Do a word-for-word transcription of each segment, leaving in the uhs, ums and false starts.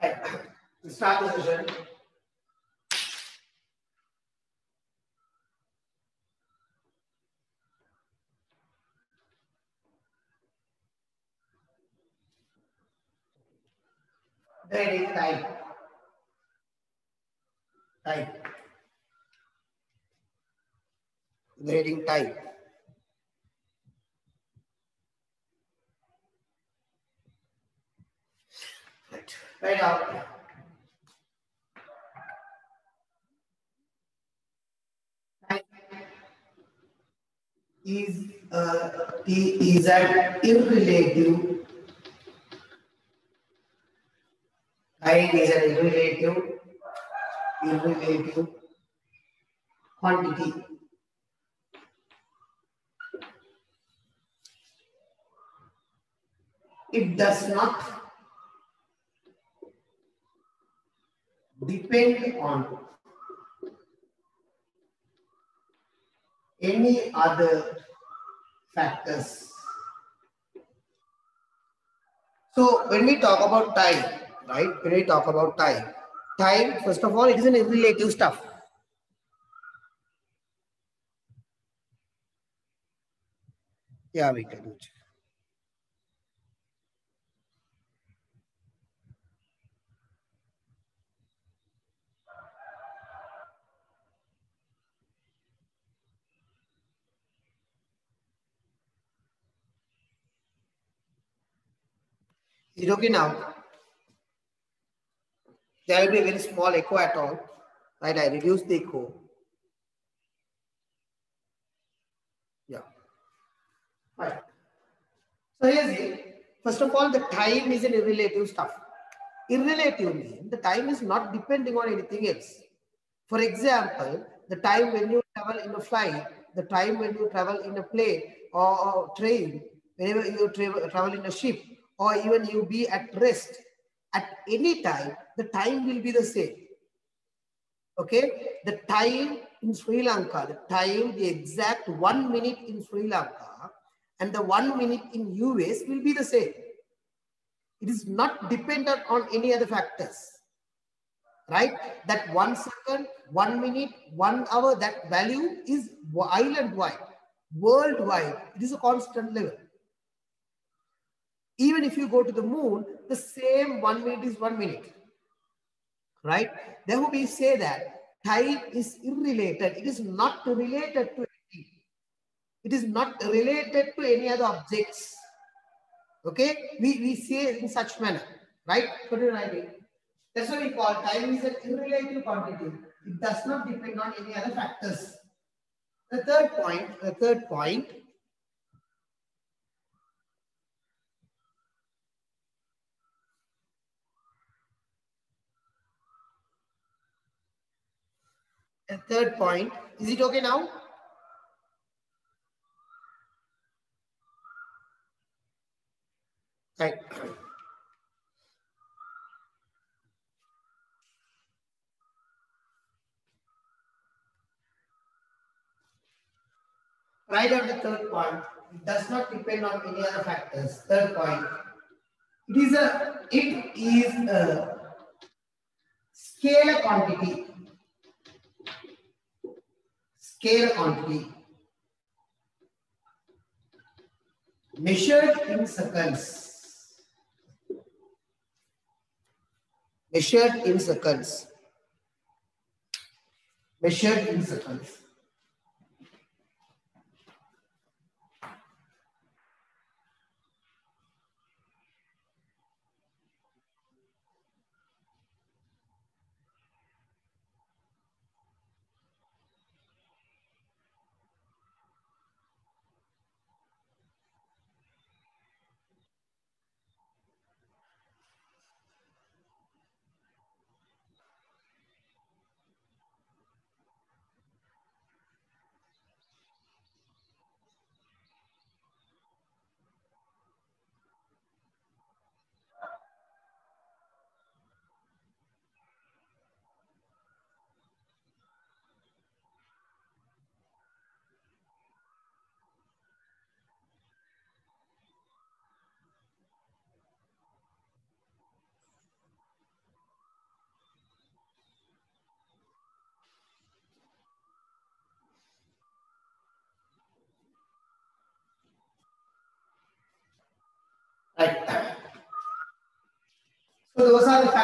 Right. Start the session. Grading time. Time. Grading time. Right. Right now. Time is uh, is an irrelative. Time is an irrelative, irrelative quantity. It does not depend on any other factors. So when we talk about time, right? When we talk about time, time, first of all, it is an irrelative stuff. Yeah, we can do it. Is it okay now? There will be a very small echo at all. Right? I reduce the echo. Yeah. Right. So here's it. First of all, the time is an irrelative stuff. Irrelative means the time is not depending on anything else. For example, the time when you travel in a flight, the time when you travel in a plane or, or train, whenever you travel, travel in a ship, or even you be at rest, at any time, the time will be the same. Okay, the time in Sri Lanka, the time, the exact one minute in Sri Lanka and the one minute in U S will be the same. It is not dependent on any other factors, right? That one second, one minute, one hour, that value is island-wide, worldwide. It is a constant level. Even if you go to the moon, the same one minute is one minute, right? Therefore, we say that time is irrelated. It is not related to anything. It is not related to any other objects. Okay, we, we say in such manner, right? That's what we call time is an irrelative quantity. It does not depend on any other factors. The third point, the third point, the third point, is it okay now? Right. Right on the third point, it does not depend on any other factors. Third point, it is a, it is a scalar quantity. Scalar quantity measured in seconds. Measured in seconds. Measured in seconds.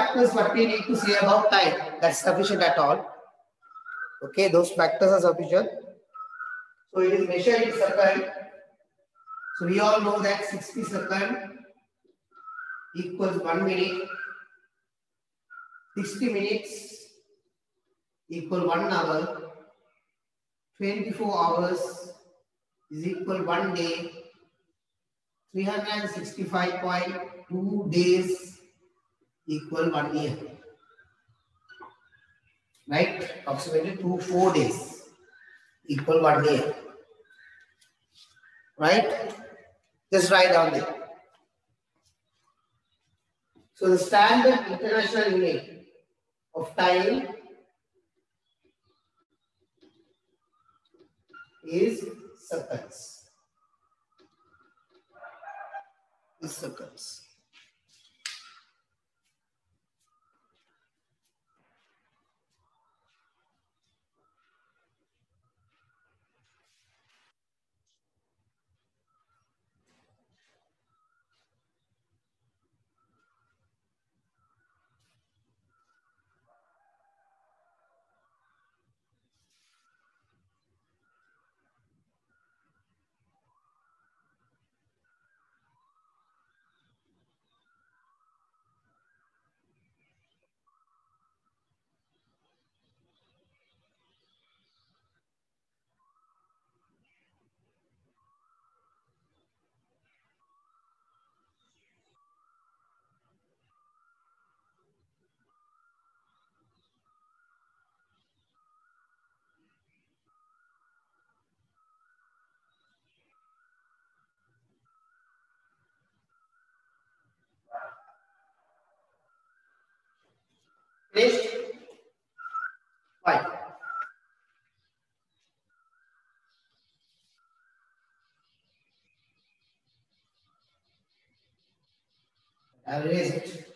factors what we need to say about time. That's sufficient at all. Okay, those factors are sufficient. So it is measured in second. So we all know that sixty seconds equals one minute. sixty minutes equal one hour. twenty-four hours is equal one day. three hundred sixty-five point two days equal one year. Right? Approximately two four days equal one year. Right? Just write down there. So the standard international unit of time is seconds. Is seconds. Finished? Fine. I'll erase it.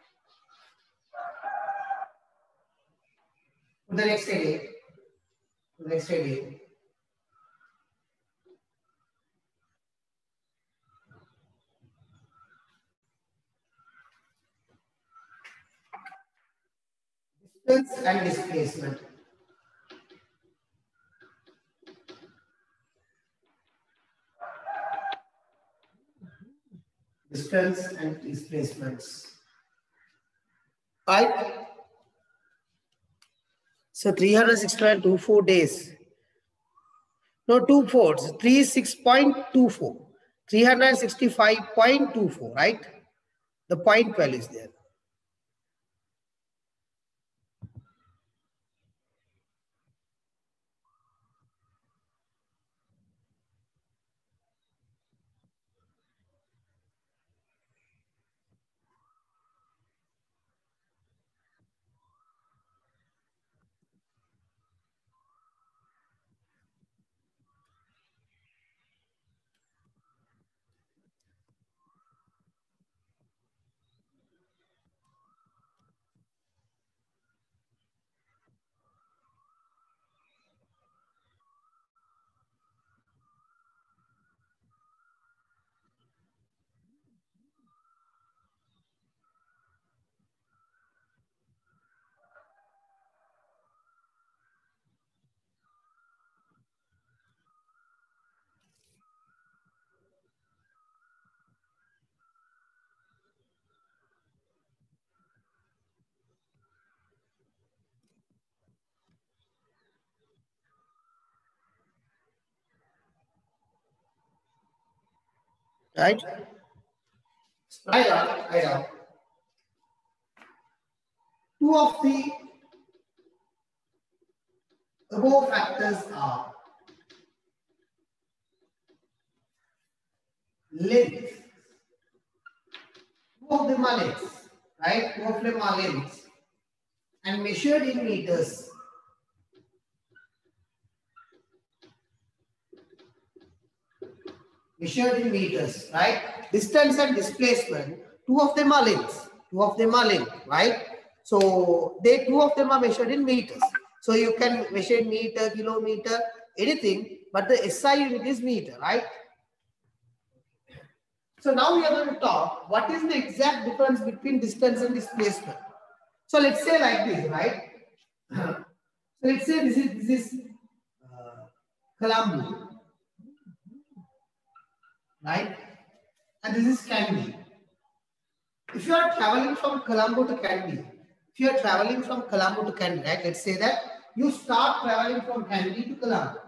The next heading. The next heading. Distance and displacement. Distance and displacements. Right? So three hundred sixty-five point two four days. No, two fours. thirty-six point two four. three hundred sixty-five point two four, right? The point value is there. Right? Right on, right on. Two of the above factors are length. Two of them are lengths, right? Two of them are lengths and measured in meters. Measured in meters, right? Distance and displacement, two of them are lengths. Two of them are length, right? So they two of them are measured in meters. So you can measure in meter, kilometer, anything, but the S I unit is meter, right? So now we are going to talk what is the exact difference between distance and displacement. So let's say like this, right? So let's say this is this is uh, Colombo, right? And this is Kandy. If you are traveling from Colombo to Kandy, if you are traveling from Colombo to Kandy, right? Let's say that you start traveling from Kandy to Colombo.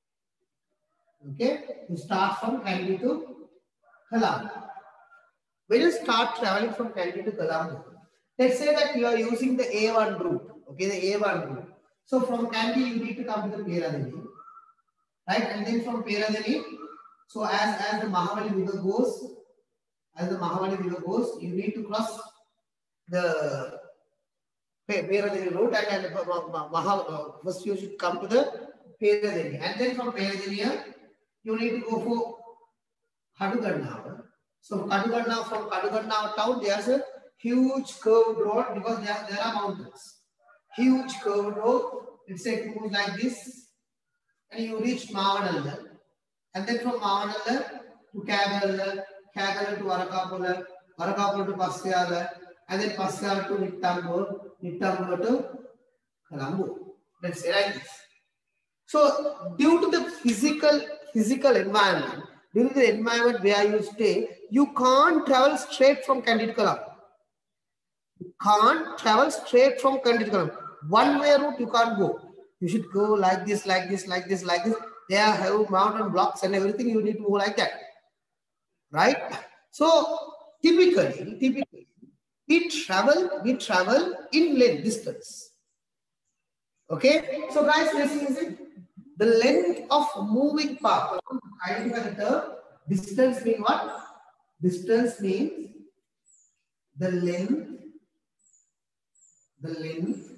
Okay, you start from Kandy to Colombo. When you start traveling from Kandy to Colombo, let's say that you are using the A one route. Okay, the A one route. So from Kandy you need to come to the Peradeniya, right? And then from Peradeniya, so as as the Mahabali River goes, as the Mahabali River goes, you need to cross the Peradeniya route, and then Maha, first you should come to the Peradeniya, and then from Peradeniya you need to go for Kadugannavar. So Kadugannavar, from Kadugannavar town, there's a huge curved road because there, there are mountains. Huge curved road. Let's say it moves like this, and you reach Mavanalla, and then from Mavanalla to Kagala, Kagala to Arakapula, Arakapula to Pasyala, and then Pasyala to Nittambur, Nittambur to Colombo. Let's say like this. So due to the physical physical environment, due to the environment where you stay, you can't travel straight from Kandy to Colombo. You can't travel straight from Kandy to Colombo. One way route you can't go. You should go like this, like this, like this, like this. There have mountain blocks and everything. You need to go like that, right? So typically, typically we travel, we travel in length distance. Okay. So guys, listen, listen. The length of moving path. Identify the term. Distance means what? Distance means the length, the length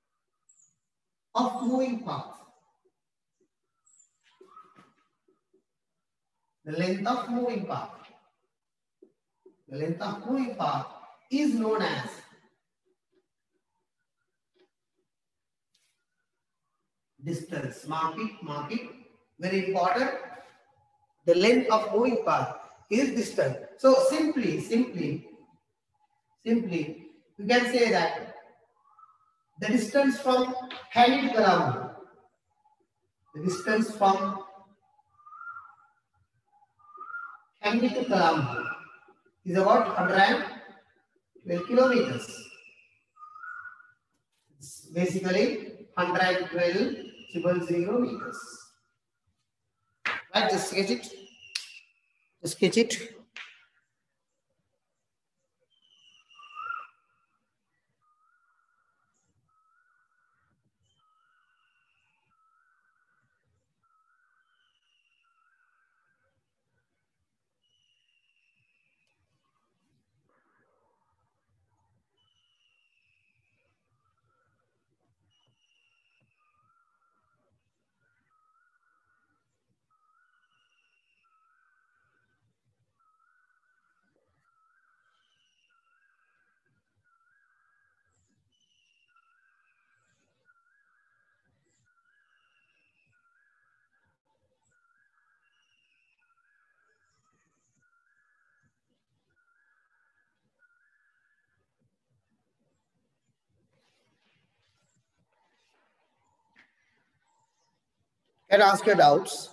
of moving path. The length of moving path. The length of moving path is known as distance. Mark it, mark it. Very important. The length of moving path is distance. So simply, simply, simply, we can say that the distance from Kandy to Colombo, the distance from Kandy to Colombo is about one hundred twelve kilometers. It's basically one hundred twelve zero meters. Right, just sketch it. Just sketch it. And ask your doubts.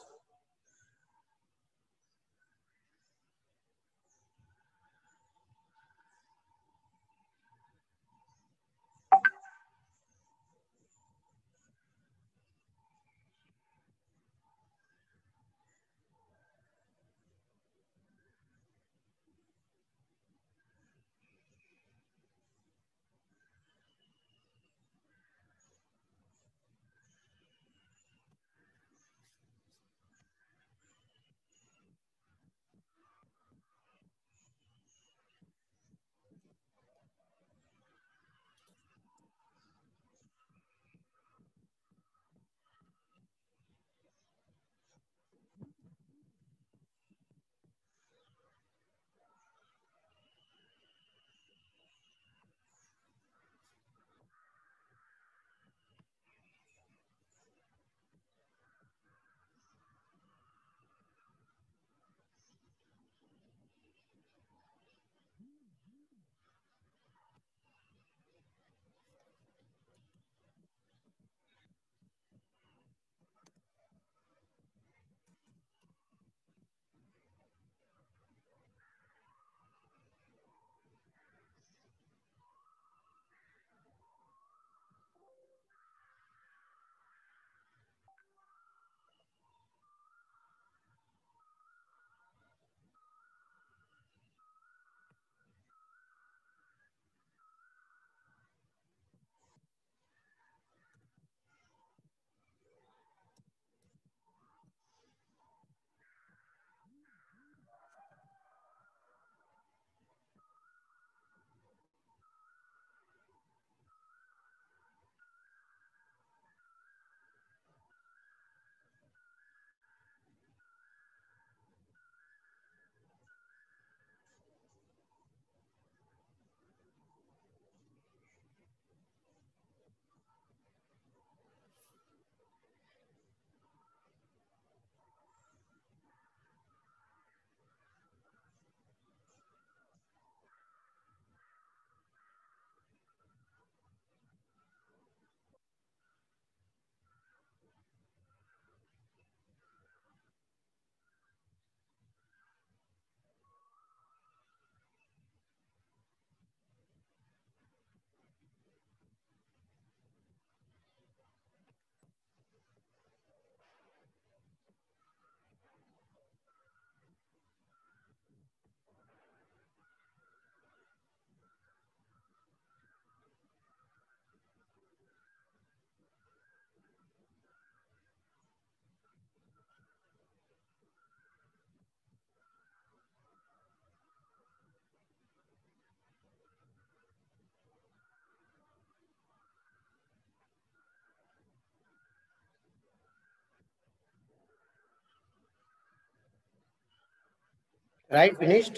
Right, finished?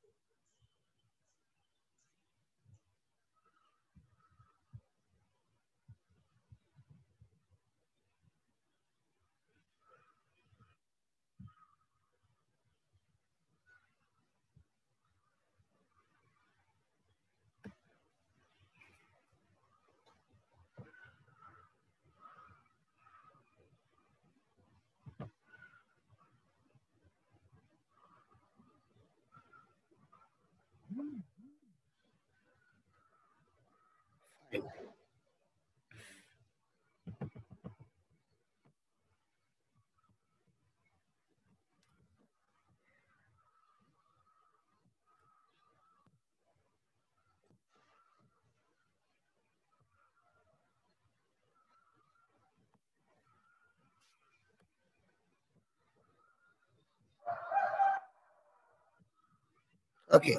Okay.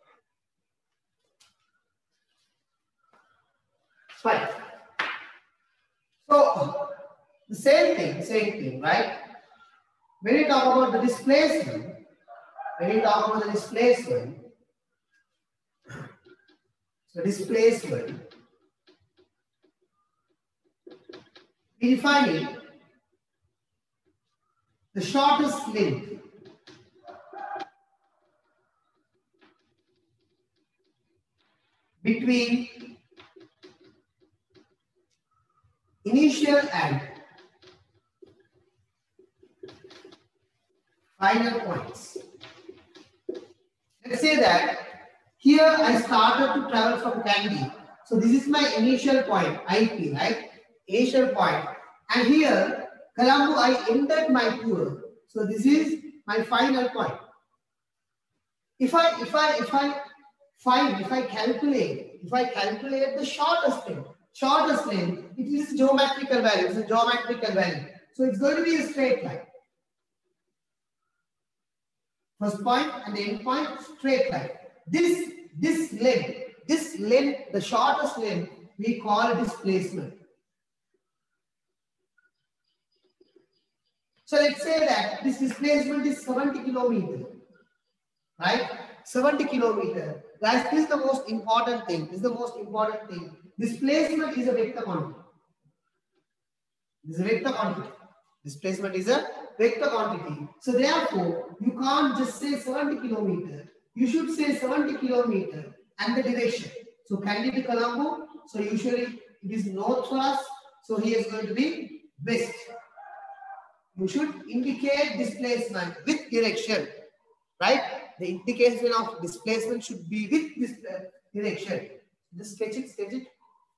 Fine. So the same thing, same thing, right? When you talk about the displacement, when you talk about the displacement, so displacement, we define it the shortest length between initial and final points. Let's say that here I started to travel from Kandy. So this is my initial point, I P, right? Initial point. And here, Colombo, I ended my tour. So this is my final point. If I, if I, if I find, if I calculate, if I calculate the shortest length, shortest length, it is geometrical value. It's a geometrical value. So it's going to be a straight line. First point and the end point, straight line. This, this length, this length, the shortest length, we call displacement. So let's say that this displacement is seventy kilometers, right? seventy kilometers. Guys, this is the most important thing. This is the most important thing. Displacement is a vector quantity. This is a vector quantity. Displacement is a vector quantity. So therefore, you can't just say seventy kilometers. You should say seventy kilometers and the direction. So Kandy to Colombo. So usually it is north for us. So here is going to be west. You should indicate displacement with direction, right? The indication of displacement should be with this direction. Just sketch it, sketch it.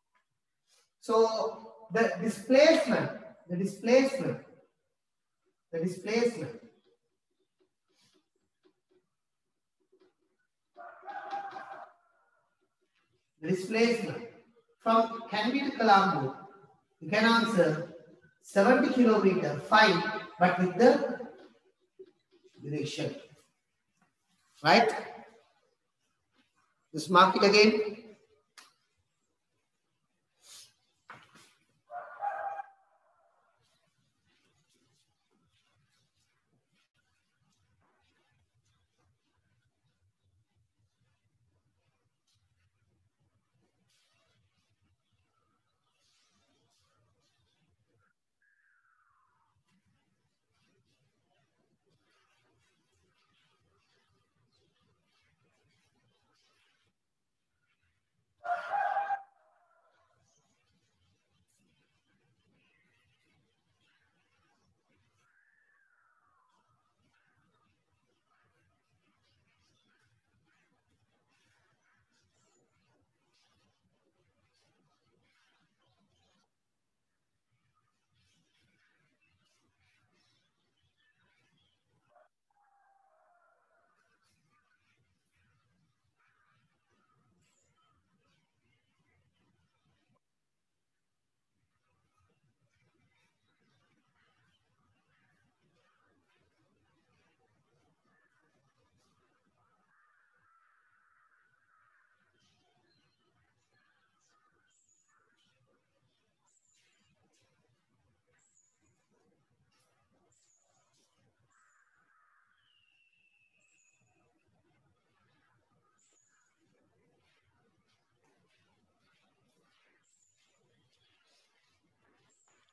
So the displacement, the displacement, the displacement the displacement from Kandy to Colombo, you can answer seventy kilometers, fine, but with the direction, right? Just mark it again.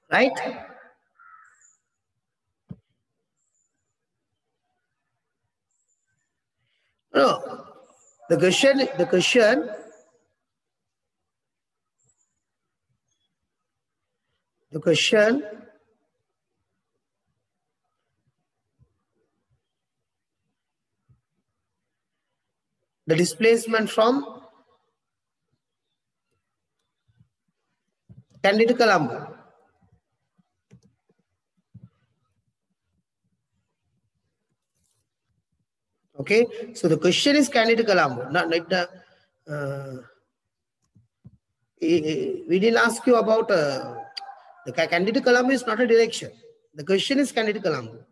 right? No, the question, the question, the question, the displacement from Kandy to Colombo. Okay, so the question is Kandy to Colombo, not like the. Uh, we didn't ask you about uh, the Kandy to Colombo is not a direction. The question is Kandy to Colombo.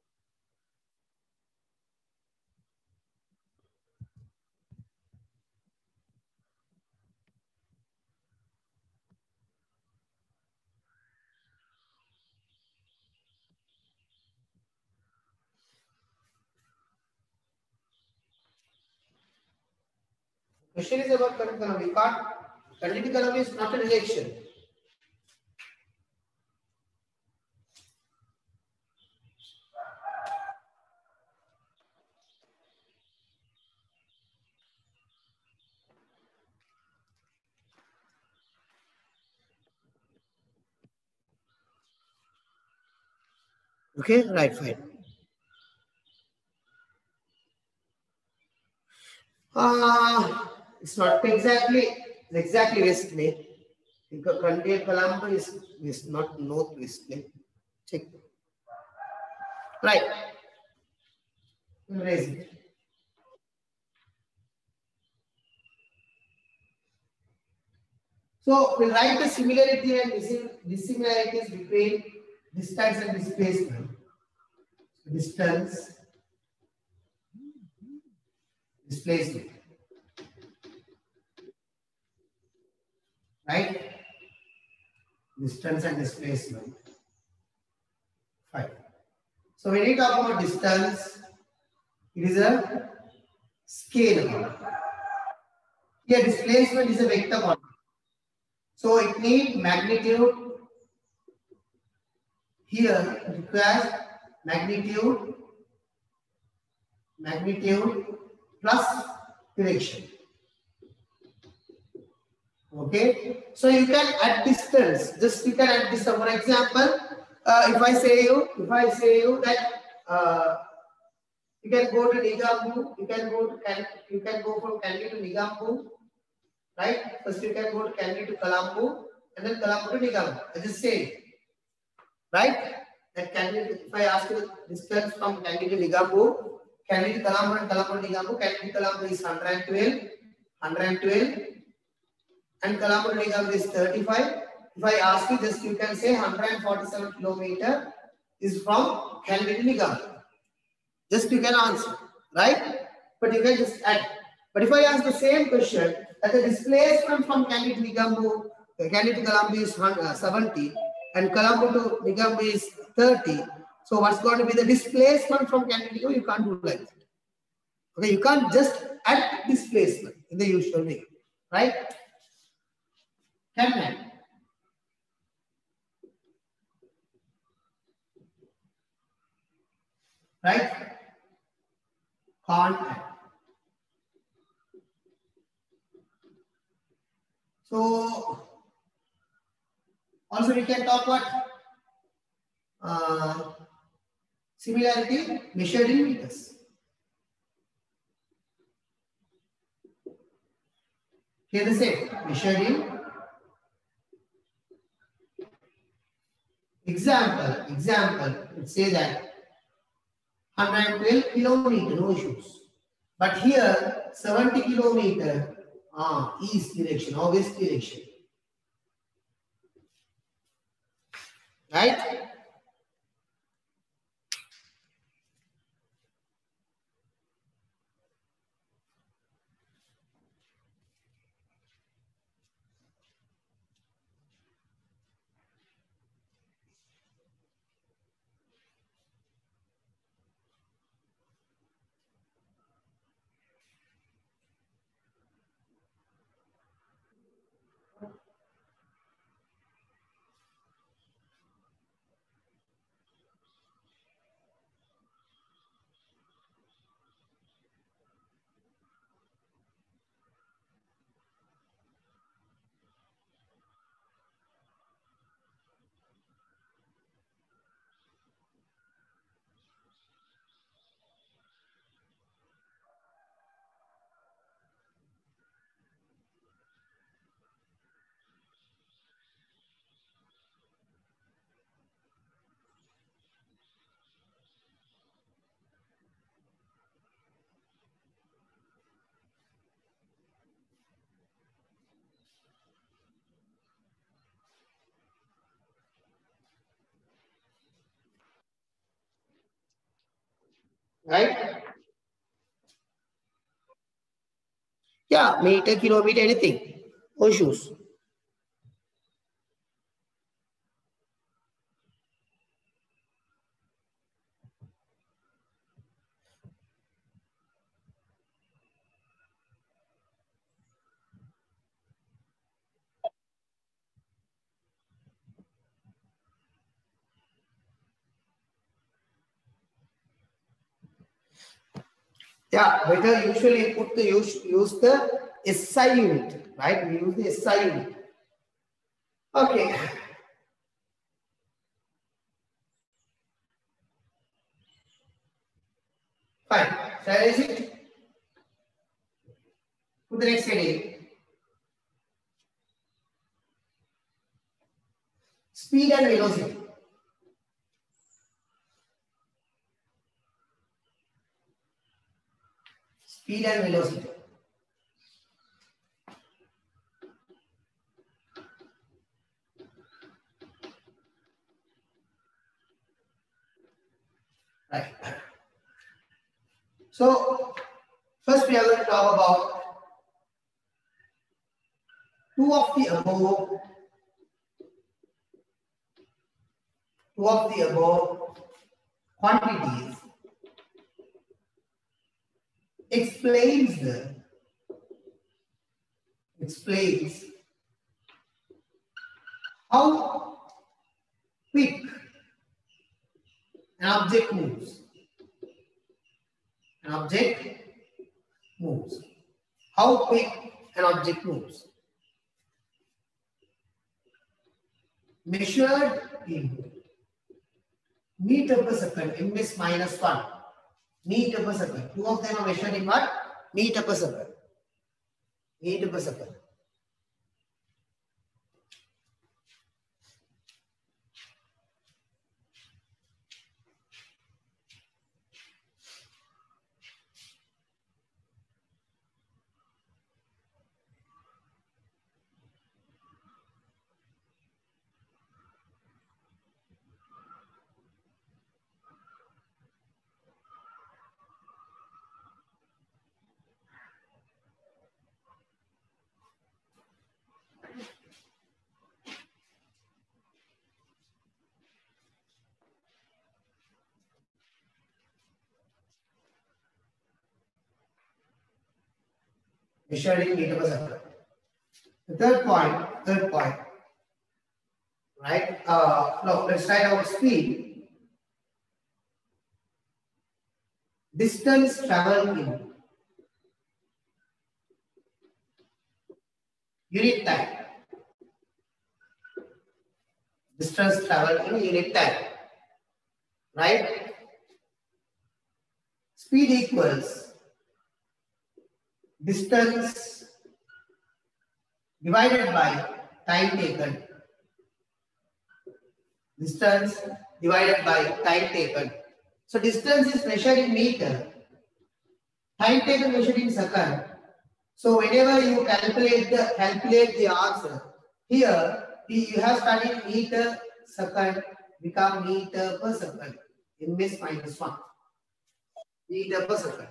Question is about Kandy to Colombo. You can't. Kandy to Colombo is not a direction. Okay, right, fine. Uh, it's not exactly, it's exactly westly. Because Kandy and Colombo is, is not northwestly. Check. Right. Raise it. So we'll write the similarity and dissimilarities between distance and displacement. Distance, displacement. Right? Distance and displacement. Fine. So when we talk about distance, it is a scale amount. Here displacement is a vector quantity. So it needs magnitude. Here it requires magnitude, magnitude plus direction. Okay, so you can add distance. Just you can add distance. For example, uh, if I say you, if I say you that uh, you can go to Nigambu, you can go to Can, you can go from Kandy to Nigambu, right? First you can go to Kandy to Colombo, and then Colombo to Nigambu. I just say, right? That Kandy. If I ask you the distance from Kandy to Nigambu, Kandy to Colombo and Colombo to Nigambu, Kandy to Colombo is one hundred twelve, one hundred twelve. And Colombo to Nigambu is thirty-five. If I ask you, just you can say one hundred forty-seven kilometer is from Kandy to Nigambu. Just you can answer, right? But you can just add. But if I ask the same question, that the displacement from Kandy to Nigambu, Kandy to Colombo is seventy, and Colombo to Nigambu is thirty. So what's going to be the displacement from Kandy to Nigambu? You can't do like that. Okay, you can't just add displacement in the usual way, right? Can I? Right? Can't add. So also we can talk about uh, similarity measured in meters. Here the same measured in example. Example. Let's say that one hundred twelve kilometer, no issues. But here seventy kilometer, ah, east direction or west direction. Right? right? Yeah, meter, kilometer, anything. No issues. Yeah, better usually put the use use the S I unit, right? We use the S I unit. Okay. Fine. Shall I raise it? Put the next heading. Speed and velocity. Speed and velocity. Right. So first we are going to talk about two of the above, two of the above quantities explains the explains how quick an object moves. An object moves. How quick an object moves. Measured in meter per second, M is minus one. Meter per second. Two of them are measured in what? Meter per second. Meter per second. Measured in meter per second. The third point, third point, right? Uh, no, let's write our speed. Distance traveled in unit time. Distance traveled in unit time, right? Speed equals distance divided by time taken. Distance divided by time taken. So distance is measured in meter. Time taken measured in second. So whenever you calculate the calculate the answer, here you have studied meter second become meter per second. In this minus one. Meter per second.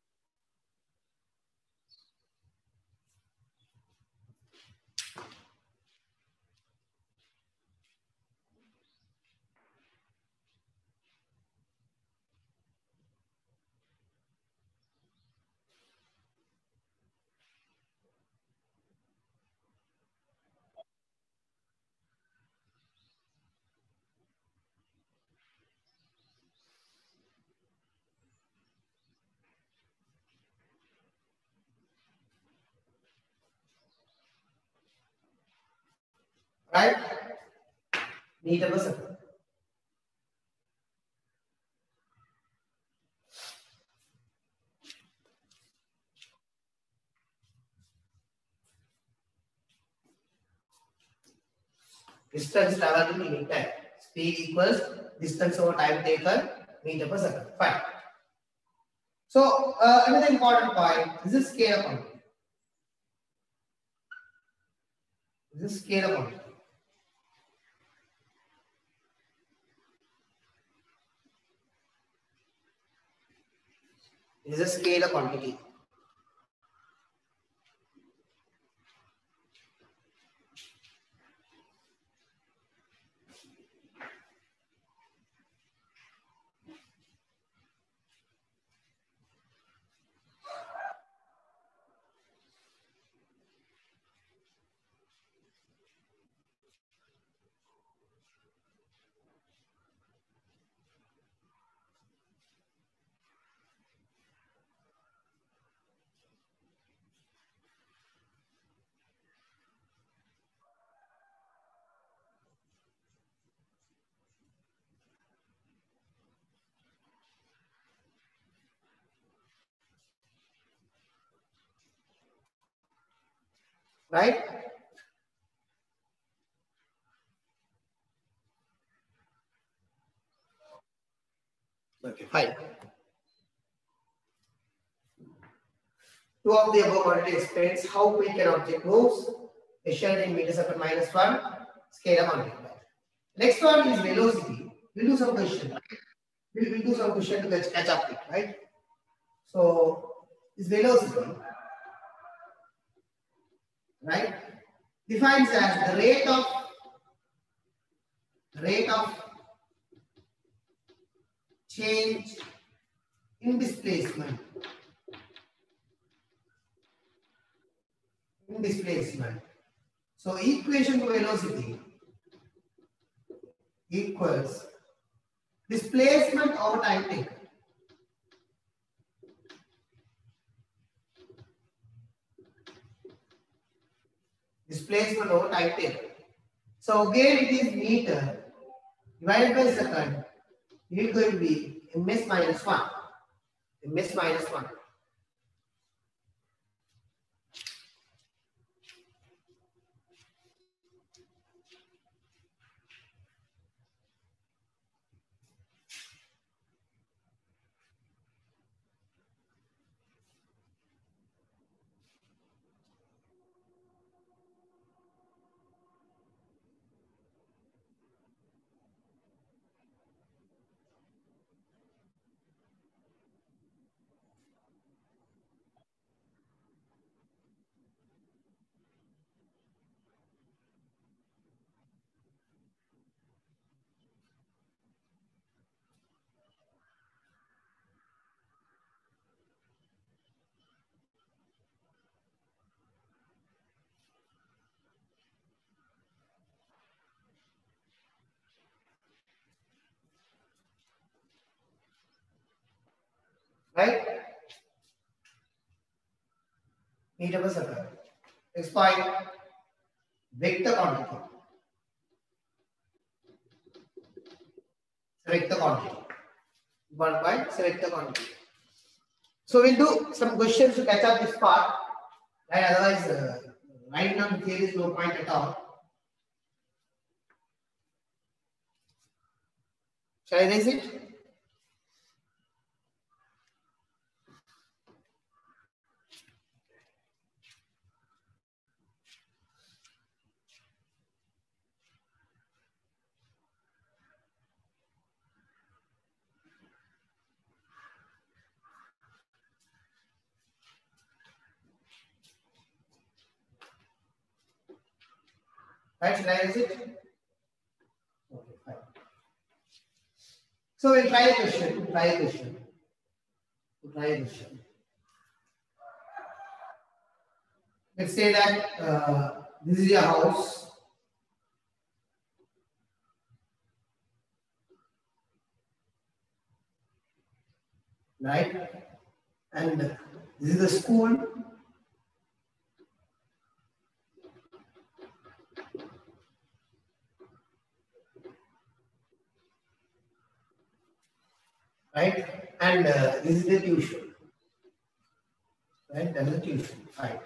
Right? Meter per second. Distance traveled in unit time. Speed equals distance over time taken meter per second. Fine. So uh, another important point, this is scalar quantity. This is scalar quantity. is a scalar quantity. Right? Okay, fine. Two of the above already explains how quick an object moves, measured in meters upon minus one, scalar multiplier. Next one is velocity. We'll do some question. We'll, we'll do some question to catch, catch up with, right? So, this velocity, right, defines as the rate of rate of change in displacement. In displacement. So equation to velocity equals displacement over time taken. Displacement over time taken. So again it is meter divided by second. It is going to be ms minus one. ms minus one. Right? Meter per second. Next point, vector quantity. Select the quantity. One point, select the quantity. So we'll do some questions to catch up this part. Right? Otherwise, uh, right now there is no point at all. Shall I raise it? Right, should I raise it? Okay, fine. So we'll try a question. Try a question. Try a question. Let's say that uh, this is your house. Right? And this is the school. Right? And uh, this is the tuition. Right? That's the tuition. Fine.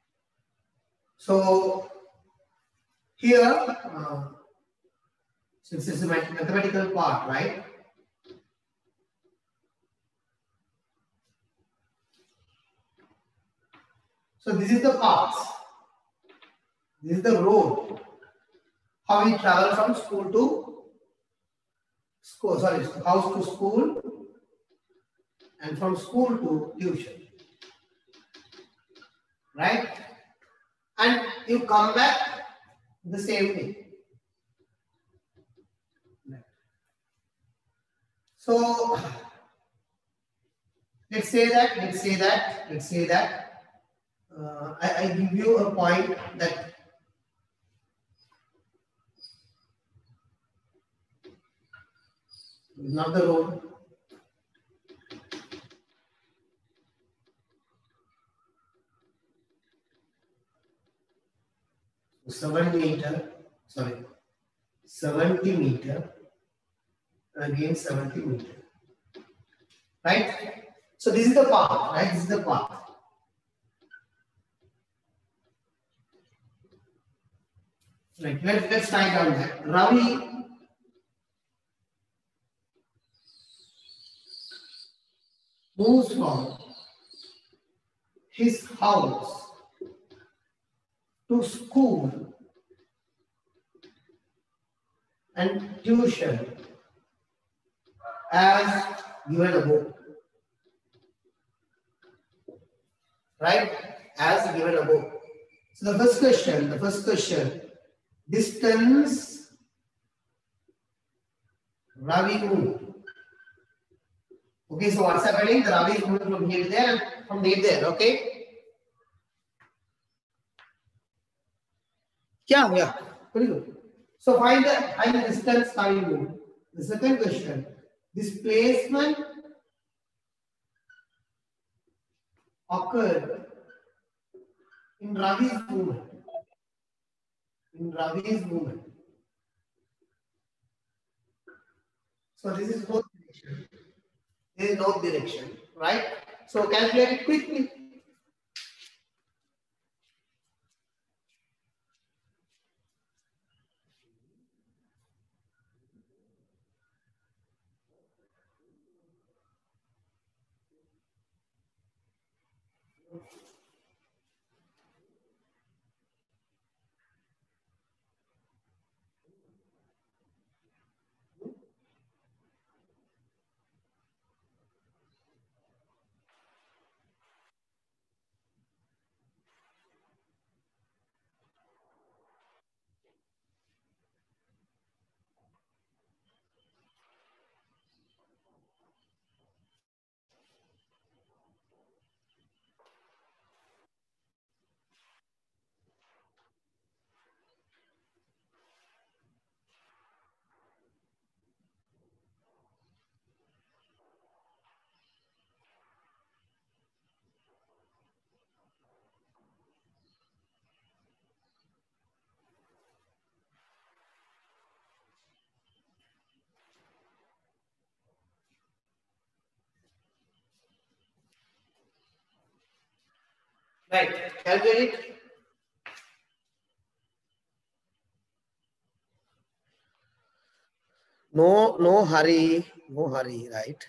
So here, uh, since this is a mathematical part, right? So this is the path. This is the road. How we travel from school to school, sorry, house to school and from school to tuition. Right? And you come back the same day. So let's say that, let's say that, let's say that uh, I, I give you a point that not the road. seven meter, sorry, seventy meter, again seventy meter. Right? So this is the path, right? This is the path. Right, let's, let's write down that. Ravi moves from his house to school and tuition as given above. Right? As given above. So the first question, the first question, distance Ravi moved. Okay, so what's happening? The Ravi is moving from here to there and from there to there. Okay? Yeah, yeah. Very good. So find the find the distance Ravi moved. The second question, displacement occurred in Ravi's movement. In Ravi's movement. So this is both direction. There is no direction, right? So calculate it quickly. Right, calculate it. No, no hurry, no hurry, right?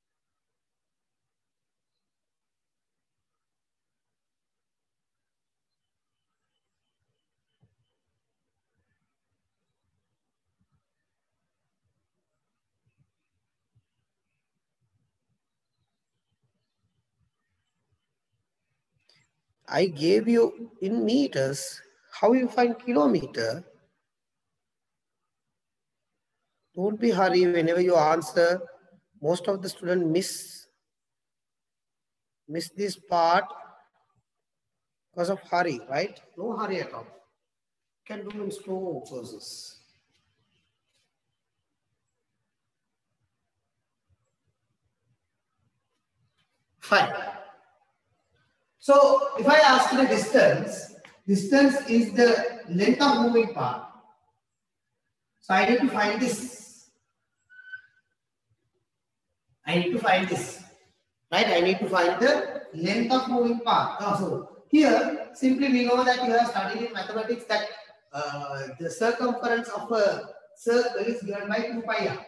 I gave you in meters. How you find kilometer? Don't be hurry whenever you answer. Most of the students miss miss this part because of hurry, right? No hurry at all. Can do in slow process. Fine. So if I ask the distance, distance is the length of moving part. So I need to find this. I need to find this. Right? I need to find the length of moving part. Oh, so here, simply we know that you have studied in mathematics that uh, the circumference of a circle is given by two pi r.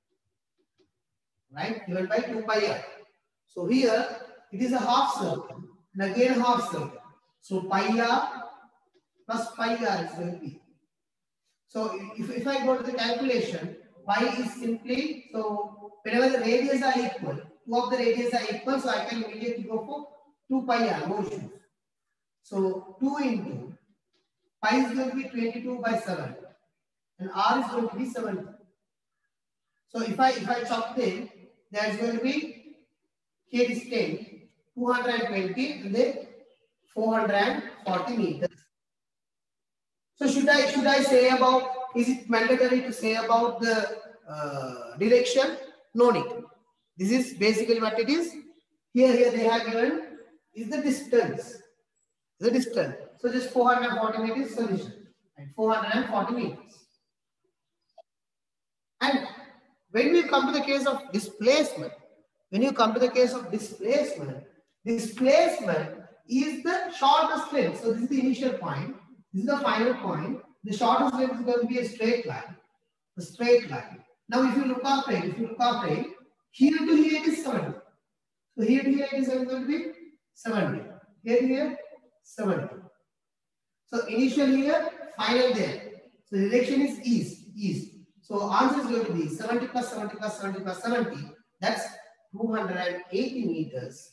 Right? Given by two pi r. So here, it is a half circle. And again half circle. So pi r plus pi r is going to be. So if, if I go to the calculation, pi is simply, so whenever the radius are equal, two of the radius are equal, so I can immediately go for two pi r, no issues. So two into pi is going to be twenty-two by seven and r is going to be seventy. So if I if I chop them, there is going to be here is ten, two hundred twenty and then four hundred forty meters. So should I should I say about, is it mandatory to say about the uh, direction? No need. This is basically what it is. Here here they have given is the distance. The distance. So just four hundred forty meters solution. Right? four hundred forty meters. And when we come to the case of displacement, when you come to the case of displacement, displacement is the shortest length. So this is the initial point. This is the final point. The shortest length is going to be a straight line. A straight line. Now if you look after it, if you look after it, here to here it is seventy. So here to here it is going to be seventy. Here to here, seventy. So initial here, final there. So the direction is east, east. So answer is going to be seventy plus seventy plus seventy plus seventy. That's two hundred eighty meters.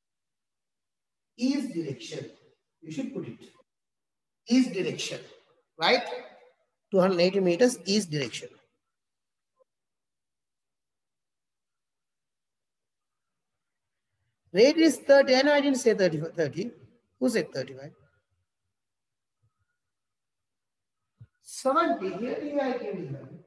East direction. You should put it. East direction. Right? two hundred eighty meters east direction. Radius thirty. I know I didn't say thirty. thirty. Who said thirty, right? seventy. Here, here I gave you that.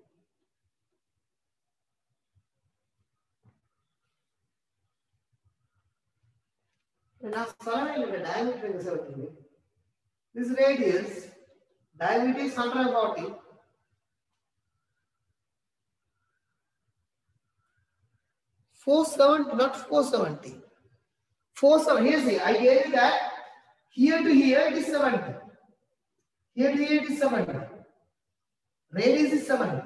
Now, the diameter is seventy. This radius, diameter is one hundred forty. four seventy, not four seventy. four seventy. Here, see, I gave you that here to here it is seventy. Here to here it is seventy. Radius is seventy.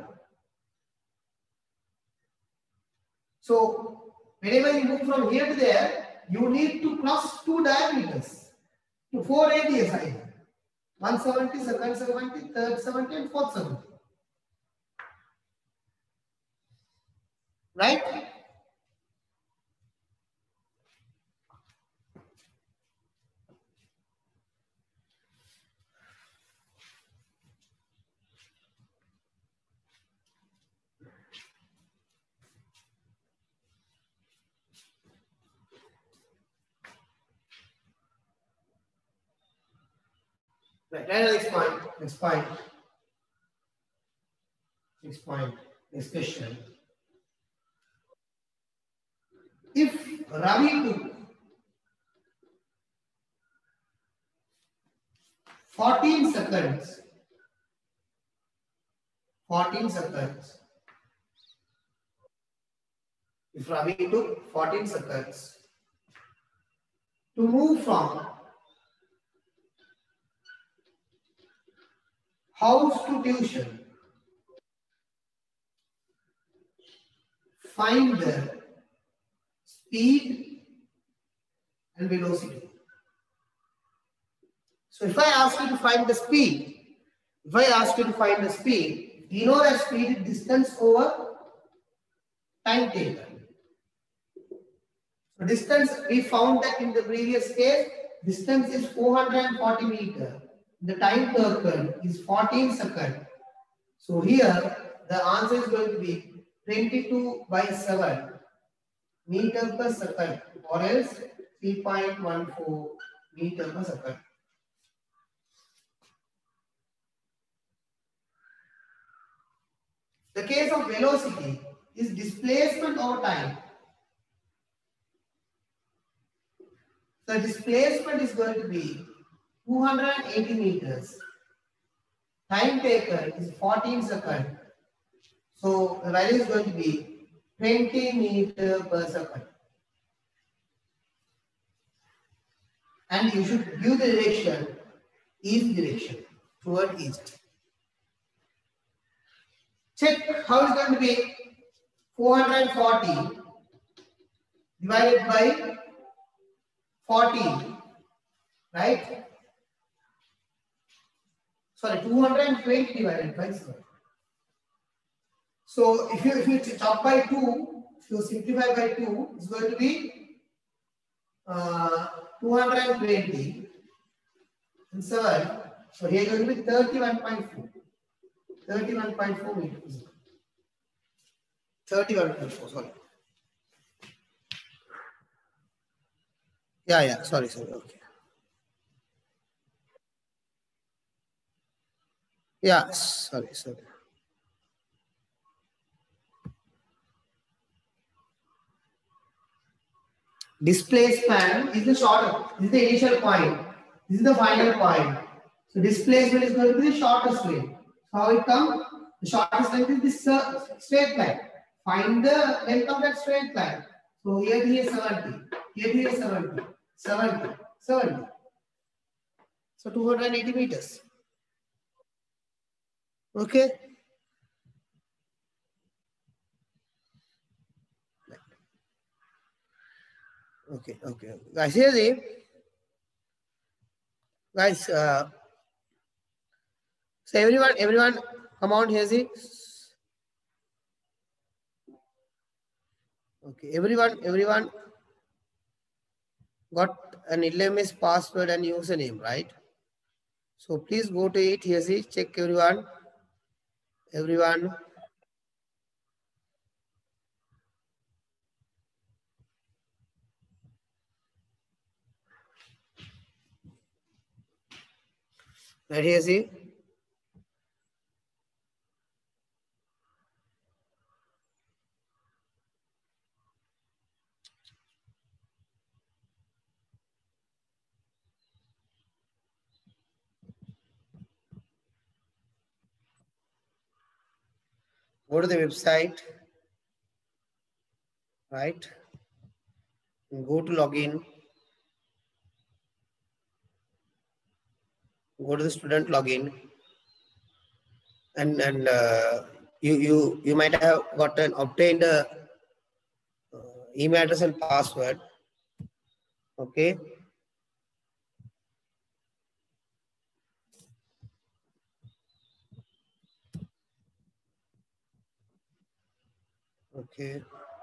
So, whenever you move from here to there, you need to cross two diameters to four radius either. one seventy, second seventy, third seventy, and fourth seventy. Right? Right, next point, next point. Next point, next question. If Ravi took fourteen seconds, fourteen seconds, if Ravi took fourteen seconds to move from house to tuition, find the speed and velocity. So if I ask you to find the speed, if I ask you to find the speed, you know that speed is distance over time taken. So distance, we found that in the previous case, distance is four hundred forty meters. The time taken is fourteen seconds. So here the answer is going to be twenty-two by seven meter per second, or else three point one four meter per second. The case of velocity is displacement over time. The displacement is going to be two hundred eighty meters. Time taken is fourteen seconds. So the value is going to be twenty meters per second. And you should give the direction, east direction, toward east. Check how it's going to be four hundred forty divided by fourteen, right? Sorry, two hundred twenty divided by seven. So if you if you chop by two, if you simplify by two, it's going to be uh, two hundred twenty and seven. So here is going to be thirty-one point four. thirty-one point four meters. thirty-one point four, sorry. Yeah, yeah, sorry, sorry, okay. Yeah, sorry, sorry. Displacement is the shortest. This is the initial point. This is the final point. So displacement is going to be the shortest way. So how it comes? The shortest length is this uh, straight line. Find the length of that straight line. So here here seventy. Here here seventy. seventy. seventy. So two hundred eighty meters. Okay. Okay, okay. Guys, here the guys, uh, so everyone, everyone, come on, here see. Okay, everyone, everyone got an L M S password and username, right? So please go to it, here see, check everyone, everyone. Right here, see. Go to the website, right? And go to login. Go to the student login, and and uh, you you you might have gotten obtained a uh, email address and password. Okay. Okay.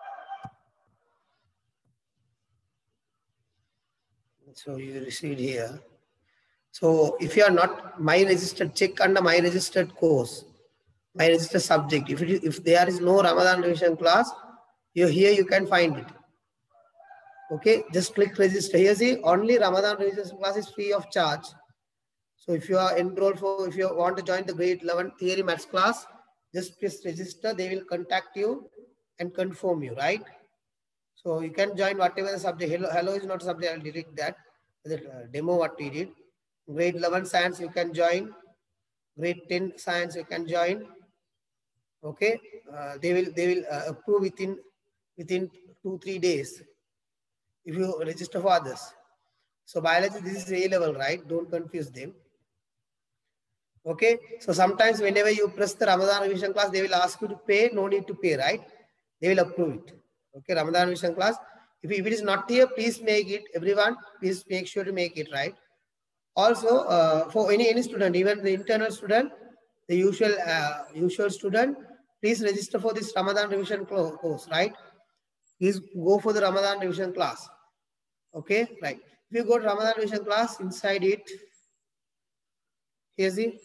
So you received here. So if you are not my registered, check under my registered course, my registered subject. If it is, if there is no Ramadan revision class, you here you can find it. Okay, just click register. Here see only Ramadan revision class is free of charge. So if you are enrolled for, if you want to join the grade eleven theory maths class, just please register. They will contact you and confirm you, right? So you can join whatever the subject. Hello, hello is not a subject. I'll delete that. The uh, demo what we did. Grade eleven science you can join. Grade ten science you can join. Okay, uh, they will they will uh, approve within within two three days if you register for others. So biology, this is A level, right? Don't confuse them. Okay, so sometimes whenever you press the Ramadan revision class, they will ask you to pay. No need to pay, right? They will approve it. Okay, Ramadan revision class. If, if it is not here, please make it. Everyone, please make sure to make it, right? Also, uh, for any any student, even the internal student, the usual uh, usual student, please register for this Ramadan revision course, right? Please go for the Ramadan revision class. Okay, right. If you go to Ramadan revision class, inside it, here's the,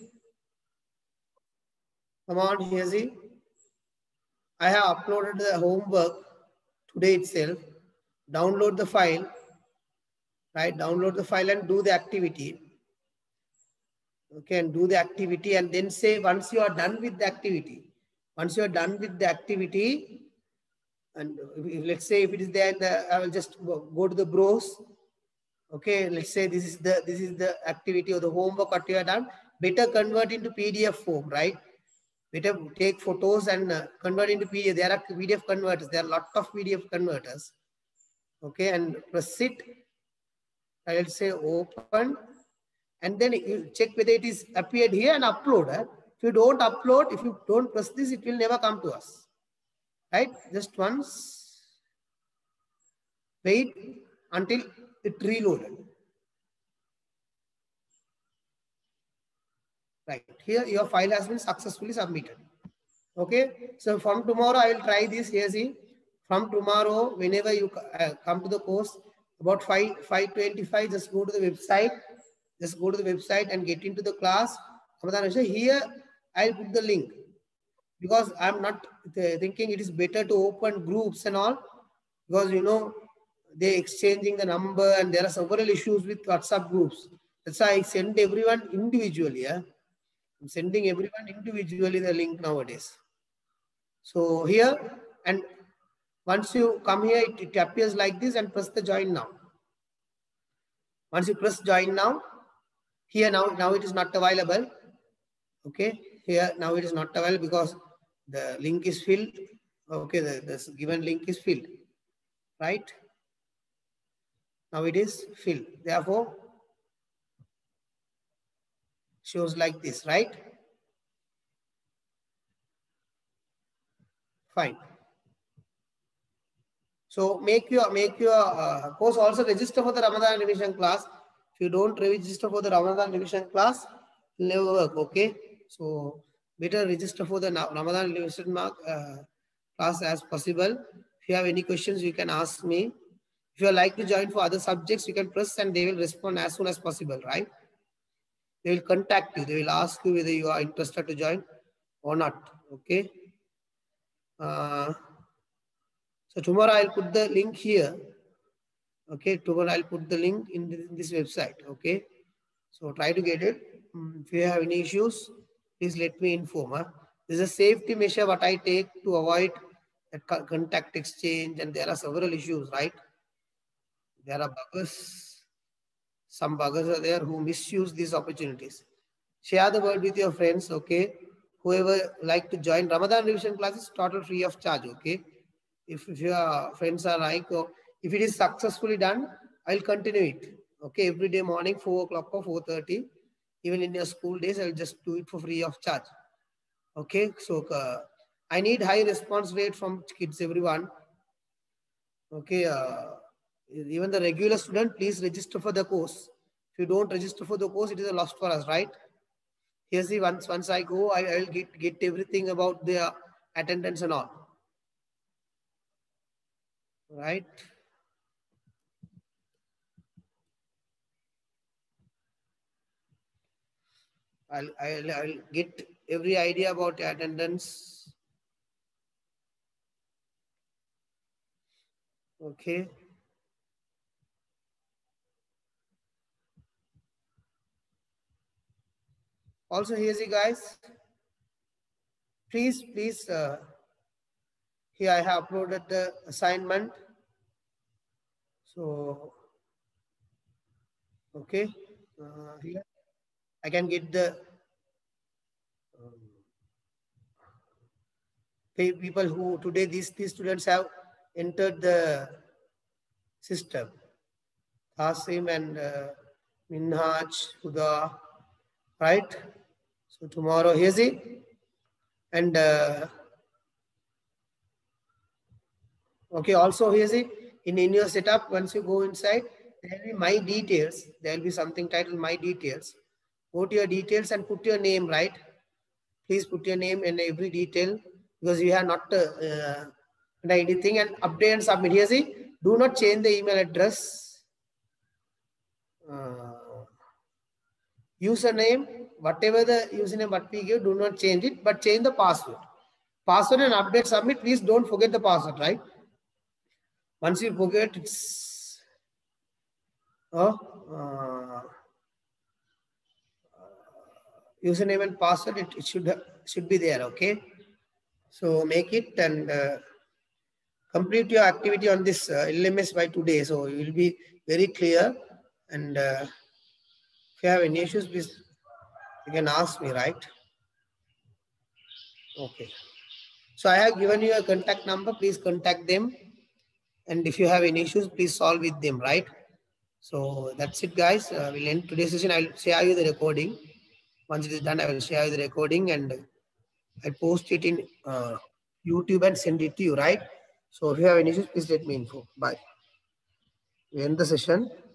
come on, here's the, I have uploaded the homework today itself. Download the file, right? Download the file and do the activity. Okay, and do the activity and then say once you are done with the activity, once you are done with the activity, and if, let's say if it is there, in the, I will just go, go to the browse. Okay, let's say this is the this is the activity or the homework what you have done. Better convert into P D F form, right? Better take photos and uh, convert into P D F. There are P D F converters. There are a lot of P D F converters. Okay, and press it. I will say open. And then you check whether it is appeared here and upload. Eh? If you don't upload, if you don't press this, it will never come to us. Right? Just once. Wait until it reloaded. Right. Here your file has been successfully submitted. Okay. So from tomorrow I will try this. Here see. From tomorrow, whenever you uh, come to the course, about five, five twenty-five, just go to the website. Just go to the website and get into the class. Here, I'll put the link. Because I'm not thinking it is better to open groups and all. Because, you know, they're exchanging the number and there are several issues with WhatsApp groups. That's why I send everyone individually. Yeah? I'm sending everyone individually the link nowadays. So here, and once you come here, it, it appears like this and press the join now. Once you press join now, here now, now it is not available. Okay, here now it is not available because the link is filled. Okay, the, the given link is filled, right? Now it is filled. Therefore, shows like this, right? Fine. So make your make your uh, course also register for the Ramadan revision class. If you don't register for the Ramadan revision class, it will never work. Okay. So better register for the Ramadan revision mark uh, class as possible. If you have any questions, you can ask me. If you like to join for other subjects, you can press and they will respond as soon as possible, right? They will contact you. They will ask you whether you are interested to join or not. Okay. Uh, so tomorrow I'll put the link here. Okay, tomorrow I'll put the link in this, in this website. Okay. So try to get it. If you have any issues, please let me inform. Huh? This is a safety measure what I take to avoid that contact exchange, and there are several issues, right? There are buggers. Some buggers are there who misuse these opportunities. Share the word with your friends, okay? Whoever like to join Ramadan revision classes, total free of charge, okay? If, if your friends are like, oh, if it is successfully done, I'll continue it. Okay, every day morning, four o'clock or four thirty. Even in your school days, I'll just do it for free of charge. Okay, so uh, I need high response rate from kids, everyone. Okay, uh, even the regular student, please register for the course. If you don't register for the course, it is a loss for us, right? Here, see, once, once I go, I will get, get everything about the attendance and all. Right? I'll, I'll, I'll get every idea about attendance. Okay. Also, here's it, guys. Please, please, uh, here I have uploaded the assignment. So, okay. Uh, here I can get the um, people who today these, these students have entered the system. Qasim and uh, Minhaj, Huda, right? So tomorrow, here's it. And uh, okay, also here's it. In, in your setup, once you go inside, there will be my details. There will be something titled my details. Go to your details and put your name, right? Please put your name in every detail because you have not uh, uh, anything, and update and submit. Here's it. Do not change the email address. Uh, username, whatever the username what we give, do not change it, but change the password. Password and update submit. Please don't forget the password, right? Once you forget, it's oh, uh, username and password. It, it should should be there. Okay, so make it and uh, complete your activity on this uh, L M S by today. So you will be very clear. And uh, if you have any issues, please you can ask me, right? Okay. So I have given you a contact number. Please contact them. And if you have any issues, please solve with them, right? So that's it, guys. Uh, we'll end today's session. I'll share you the recording. Once it is done, I will share you the recording and I'll post it in uh, YouTube and send it to you, right? So if you have any issues, please let me info. Bye. We end the session.